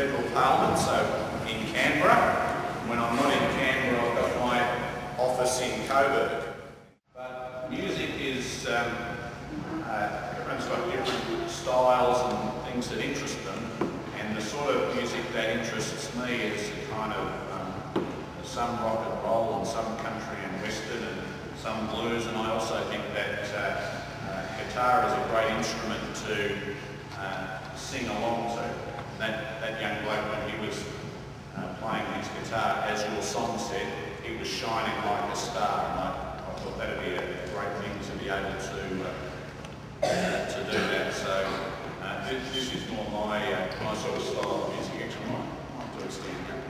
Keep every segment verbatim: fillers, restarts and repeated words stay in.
federal parliament, so in Canberra. When I'm not in Canberra, I've got my office in Coburg. But music is, um, uh, everyone's got different styles and things that interest them, and the sort of music that interests me is kind of um, some rock and roll and some country and western and some blues, and I also think that uh, uh, guitar is a great instrument to uh, sing along to. That, that young bloke, when he was uh, playing his guitar, as your song said, he was shining like a star, and I, I thought that would be a great thing to be able to uh, to do that. So uh, this, this is more my, uh, my sort of style of music. Actually, I might, might do a stand up.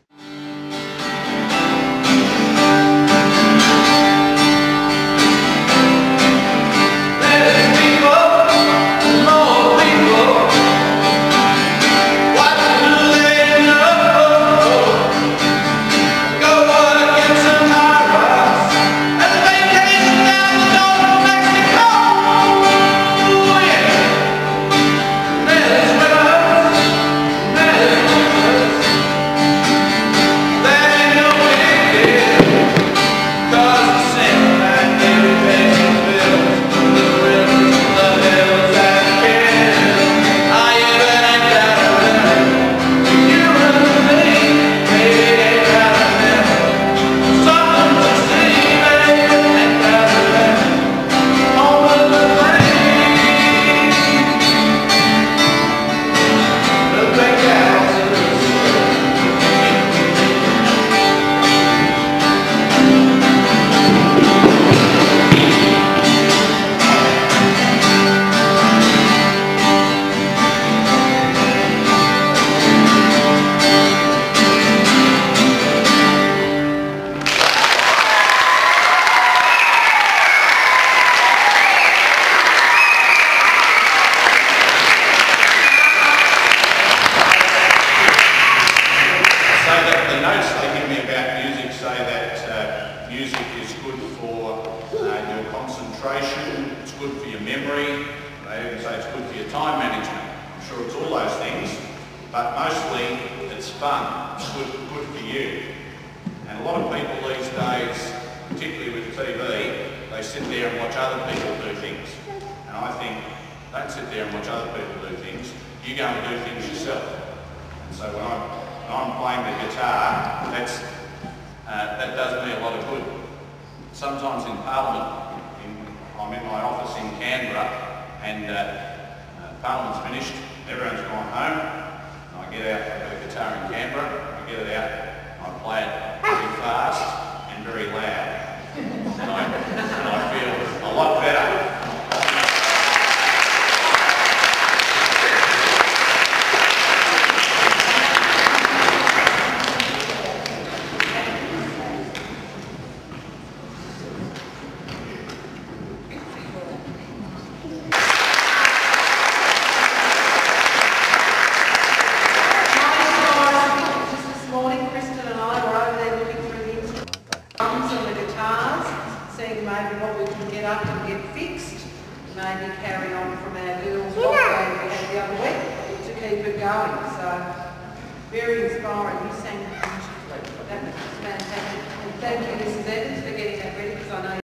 Music is good for uh, your concentration, it's good for your memory, they even say it's good for your time management. I'm sure it's all those things, but mostly it's fun, it's good, good for you. And a lot of people these days, particularly with T V, they sit there and watch other people do things. And I think, don't sit there and watch other people do things, you go and do things yourself. And so when I'm, when I'm playing the guitar, that's Uh, that does me a lot of good. Sometimes in Parliament, in, I'm in my office in Canberra, and uh, uh, Parliament's finished, everyone's gone home, and I get out, I've got a guitar in Canberra, I get it out, I play it very fast and very loud, and I, and I feel a lot better. Seeing maybe what we can get up and get fixed, maybe carry on from our girls' walk day we had the other week to keep it going. So very inspiring. You sang beautifully. That was fantastic. And thank you, Missus Evans, for getting that ready, because I know